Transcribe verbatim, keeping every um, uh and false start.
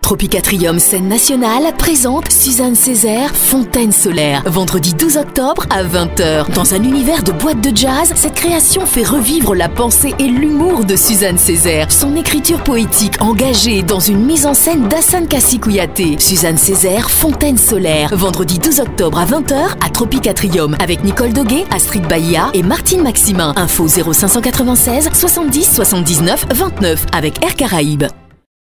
Tropicatrium scène nationale présente Suzanne Césaire, Fontaine solaire, vendredi douze octobre à vingt heures. Dans un univers de boîte de jazz, cette création fait revivre la pensée et l'humour de Suzanne Césaire. Son écriture poétique engagée dans une mise en scène d'Hassane Kassi Kouyaté. Suzanne Césaire, Fontaine solaire, vendredi douze octobre à vingt heures à Tropicatrium avec Nicole Doguet, Astrid Bahia et Martine Maximin. Info zéro cinq cent quatre-vingt-seize soixante-dix soixante-dix-neuf vingt-neuf avec Air Caraïbes.